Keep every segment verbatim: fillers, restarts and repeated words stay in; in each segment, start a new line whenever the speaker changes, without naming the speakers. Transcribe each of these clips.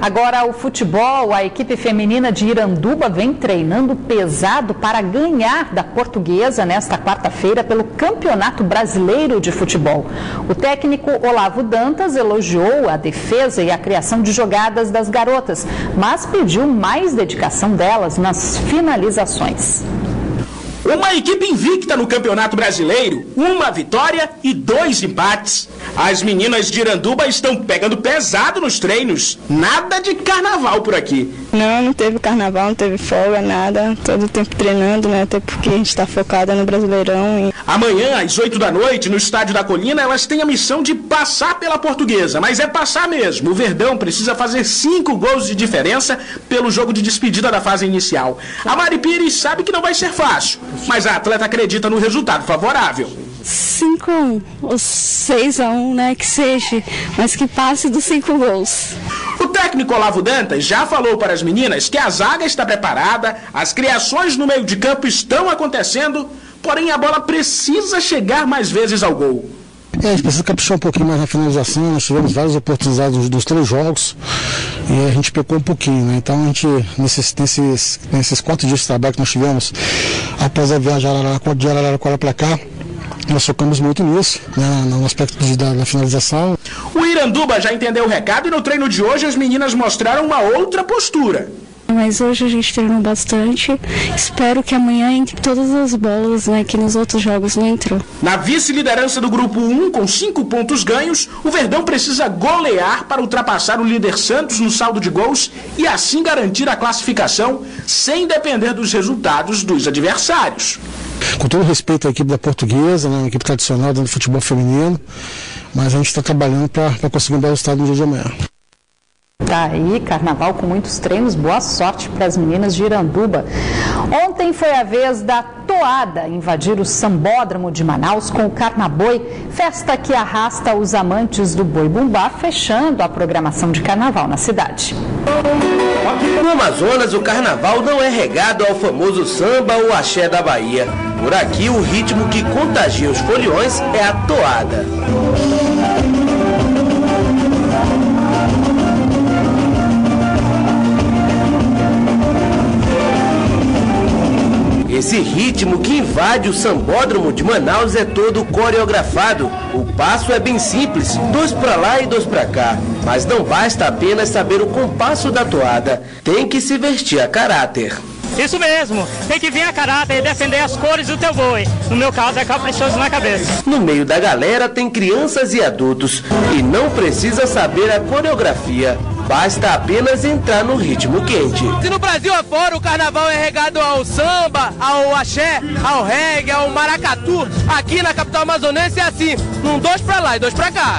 Agora, o futebol, a equipe feminina de Iranduba vem treinando pesado para ganhar da Portuguesa nesta quarta-feira pelo Campeonato Brasileiro de Futebol. O técnico Olavo Dantas elogiou a defesa e a criação de jogadas das garotas, mas pediu mais dedicação delas nas finalizações.
Uma equipe invicta no Campeonato Brasileiro, uma vitória e dois empates. As meninas de Iranduba estão pegando pesado nos treinos. Nada de carnaval por aqui.
Não, não teve carnaval, não teve folga, nada. Todo o tempo treinando, né? Até porque a gente está focada no Brasileirão. E...
Amanhã, às oito da noite, no Estádio da Colina, elas têm a missão de passar pela Portuguesa. Mas é passar mesmo. O Verdão precisa fazer cinco gols de diferença pelo jogo de despedida da fase inicial. A Mari Pires sabe que não vai ser fácil, mas a atleta acredita no resultado favorável.
cinco a um, ou seis a um, né, que seja, mas que passe dos cinco gols.
O técnico Olavo Dantas já falou para as meninas que a zaga está preparada, as criações no meio de campo estão acontecendo, porém a bola precisa chegar mais vezes ao gol.
É, a gente precisa caprichar um pouquinho mais na finalização. Nós tivemos várias oportunidades dos, dos três jogos e a gente pecou um pouquinho, né? Então a gente, nesses, nesses, nesses quatro dias de trabalho que nós tivemos, após a viagem de Araraquara para cá, nós focamos muito nisso, né, no aspecto de, da, da finalização.
O Iranduba já entendeu o recado e no treino de hoje as meninas mostraram uma outra postura.
Mas hoje a gente treinou bastante. Espero que amanhã entre todas as bolas, né, que nos outros jogos não entrou.
Na vice-liderança do grupo um, com cinco pontos ganhos, o Verdão precisa golear para ultrapassar o líder Santos no saldo de gols e assim garantir a classificação sem depender dos resultados dos adversários.
Com todo respeito à equipe da Portuguesa, né, uma equipe tradicional dentro do futebol feminino, mas a gente está trabalhando para conseguir um bom resultado no dia de amanhã.
Tá aí, carnaval com muitos treinos, boa sorte para as meninas de Iranduba. Ontem foi a vez da toada invadir o Sambódromo de Manaus com o Carnaboi, festa que arrasta os amantes do boi bumbá, fechando a programação de carnaval na cidade.
No Amazonas, o carnaval não é regado ao famoso samba ou axé da Bahia. Por aqui, o ritmo que contagia os foliões é a toada. Esse ritmo que invade o Sambódromo de Manaus é todo coreografado. O passo é bem simples, dois pra lá e dois pra cá. Mas não basta apenas saber o compasso da toada, tem que se vestir a caráter.
Isso mesmo, tem que vir a caráter e defender as cores do teu boi. No meu caso é caprichoso na cabeça.
No meio da galera tem crianças e adultos e não precisa saber a coreografia. Basta apenas entrar no ritmo quente.
Se no Brasil afora o carnaval é regado ao samba, ao axé, ao reggae, ao maracatu, aqui na capital amazonense é assim, um dois pra lá e dois pra cá.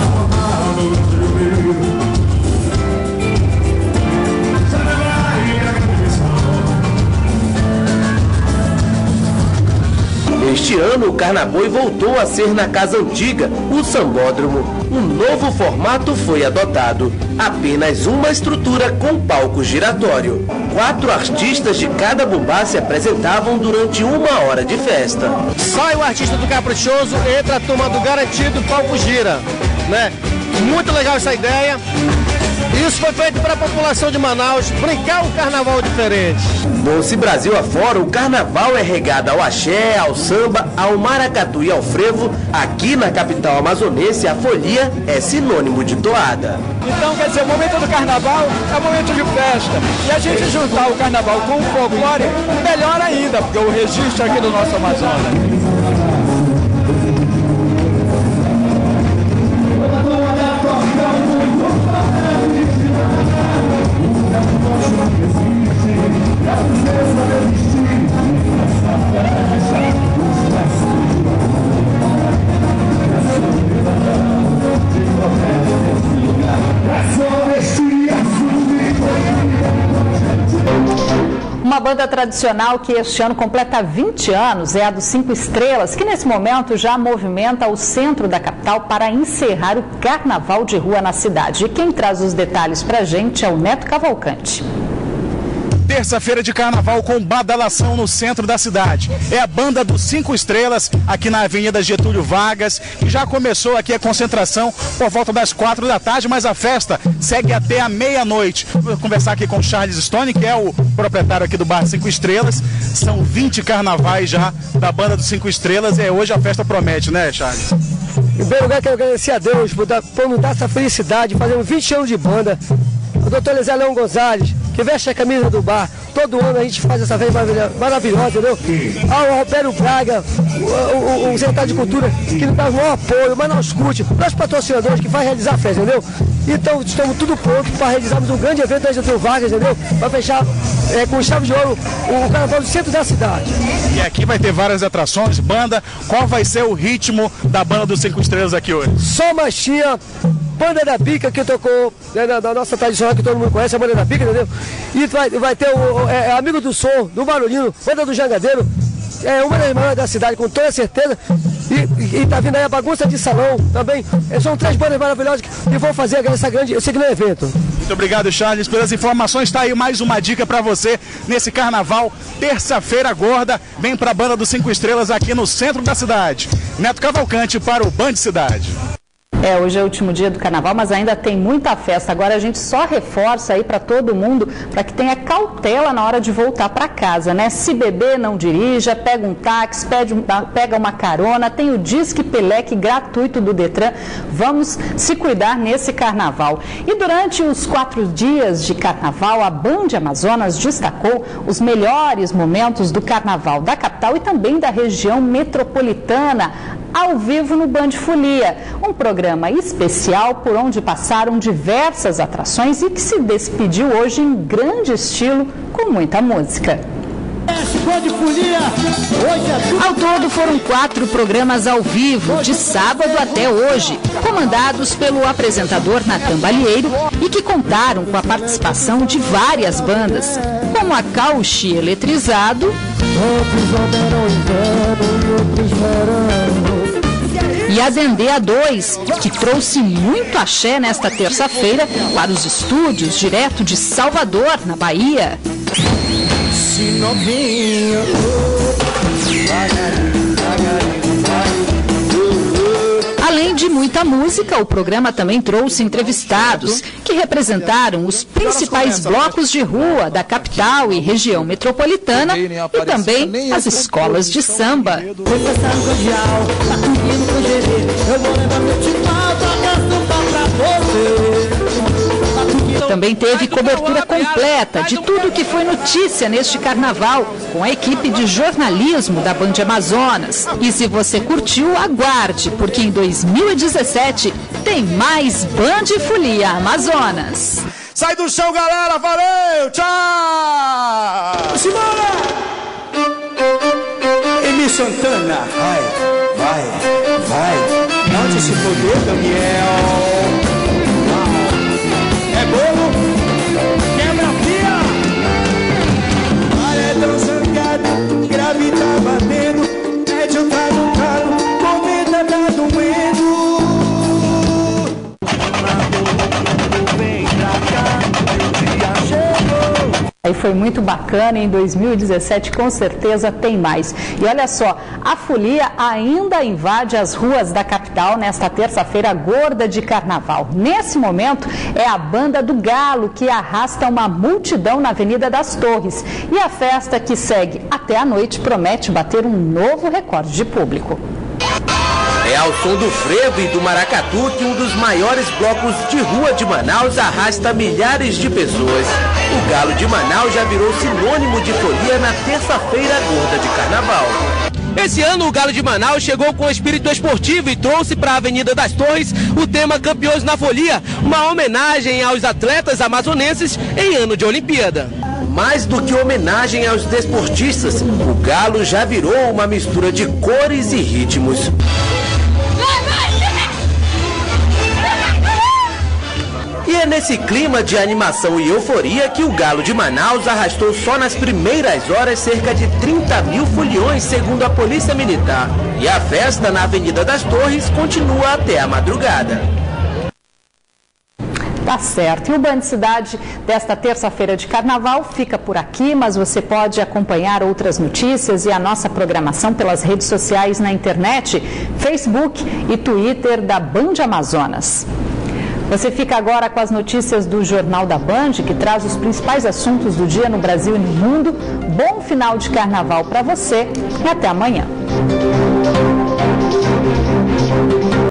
Este ano o Carnaboi voltou a ser na casa antiga, o Sambódromo. Um novo formato foi adotado. Apenas uma estrutura com palco giratório. Quatro artistas de cada bumbá se apresentavam durante uma hora de festa.
Sai o artista do caprichoso, entra a turma do garantido, o palco gira, né? Muito legal essa ideia. Isso foi feito para a população de Manaus brincar um carnaval diferente.
Bom, se Brasil afora, o carnaval é regado ao axé, ao samba, ao maracatu e ao frevo. Aqui na capital amazonense, a folia é sinônimo de toada.
Então, quer dizer, o momento do carnaval é um momento de festa. E a gente juntar o carnaval com o folclore, melhor ainda, porque o registro aqui do nosso Amazonas.
Uma banda tradicional que este ano completa vinte anos é a dos Cinco Estrelas, que nesse momento já movimenta o centro da capital para encerrar o carnaval de rua na cidade. E quem traz os detalhes para a gente é o Neto Cavalcante.
terça-feira de carnaval com badalação no centro da cidade. É a banda dos Cinco Estrelas, aqui na Avenida Getúlio Vargas, que já começou aqui a concentração por volta das quatro da tarde, mas a festa segue até a meia-noite. Vou conversar aqui com o Charles Stone, que é o proprietário aqui do Bar Cinco Estrelas. São vinte carnavais já da banda dos Cinco Estrelas e hoje a festa promete, né, Charles?
Em primeiro lugar, quero agradecer a Deus por, dar, por nos dar essa felicidade, fazendo vinte anos de banda. O doutor Eliseu Leão Gonzalez, que veste a camisa do bar. Todo ano a gente faz essa festa maravilhosa, entendeu? Ao Roberto Braga, o, o, o secretário de Cultura, que nos dá o maior apoio, mas nós curte, nós patrocinadores que faz realizar a festa, entendeu? Então estamos tudo pronto para realizarmos um grande evento da Getúlio Vargas, entendeu? Para fechar é, com chave de ouro o, o carnaval do centro da cidade.
E aqui vai ter várias atrações, banda. Qual vai ser o ritmo da banda dos Cinco Estrelas aqui hoje?
Só Machinha, Banda da Pica, que tocou né, na, na nossa tradicional, que todo mundo conhece, a Banda da Pica, entendeu? E vai, vai ter o é, Amigo do Som, do Barulhinho, Banda do Jangadeiro, é uma das maiores da cidade, com toda certeza. E, e tá vindo aí a Bagunça de Salão também. São três bandas maravilhosas que, que vão fazer essa grande, esse grande evento.
Muito obrigado, Charles, pelas informações. Está aí mais uma dica para você nesse carnaval. Terça-feira gorda, vem para a banda dos Cinco Estrelas aqui no centro da cidade. Neto Cavalcante para o Band Cidade.
É, hoje é o último dia do carnaval, mas ainda tem muita festa. Agora a gente só reforça aí para todo mundo, para que tenha cautela na hora de voltar para casa, né? Se beber, não dirija, pega um táxi, pede um, pega uma carona, tem o Disque Pelec gratuito do Detran. Vamos se cuidar nesse carnaval. E durante os quatro dias de carnaval, a Band Amazonas destacou os melhores momentos do carnaval da capital e também da região metropolitana, ao vivo no Band Folia, um programa especial por onde passaram diversas atrações e que se despediu hoje em grande estilo, com muita música. Ao todo foram quatro programas ao vivo, de sábado até hoje, comandados pelo apresentador Natan Balieiro e que contaram com a participação de várias bandas, como a Cauchy Eletrizado, e a Dendê A dois, que trouxe muito axé nesta terça-feira para os estúdios direto de Salvador, na Bahia. Além de muita música, o programa também trouxe entrevistados que representaram os principais blocos de rua da capital e região metropolitana e também as escolas de samba. Também teve cobertura completa de tudo que foi notícia neste carnaval, com a equipe de jornalismo da Band Amazonas. E se você curtiu, aguarde, porque em dois mil e dezessete tem mais Band Folia Amazonas.
Sai do chão, galera! Valeu! Tchau!
Simbora! Emi Santana, vai, vai, vai. Note esse poder, Daniel. É bolo, quebra fia. Maré tão zangado, grave tá batendo, médio tá no calo, comida tá doendo. Vem pra cá, o dia chegou.
Aí foi muito bacana, em dois mil e dezessete com certeza tem mais. E olha só, a folia ainda invade as ruas da capital nesta terça-feira gorda de carnaval. Nesse momento é a Banda do Galo que arrasta uma multidão na Avenida das Torres. E a festa que segue até a noite promete bater um novo recorde de público.
É ao som do frevo e do maracatu que um dos maiores blocos de rua de Manaus arrasta milhares de pessoas. O Galo de Manaus já virou sinônimo de folia na terça-feira gorda de carnaval. Esse ano o Galo de Manaus chegou com espírito esportivo e trouxe para a Avenida das Torres o tema Campeões na Folia, uma homenagem aos atletas amazonenses em ano de Olimpíada. Mais do que homenagem aos desportistas, o Galo já virou uma mistura de cores e ritmos. E é nesse clima de animação e euforia que o Galo de Manaus arrastou só nas primeiras horas cerca de trinta mil foliões, segundo a Polícia Militar. E a festa na Avenida das Torres continua até a madrugada.
Tá certo. E o Band Cidade desta terça-feira de carnaval fica por aqui, mas você pode acompanhar outras notícias e a nossa programação pelas redes sociais na internet, Facebook e Twitter da Band Amazonas. Você fica agora com as notícias do Jornal da Band, que traz os principais assuntos do dia no Brasil e no mundo. Bom final de carnaval para você e até amanhã.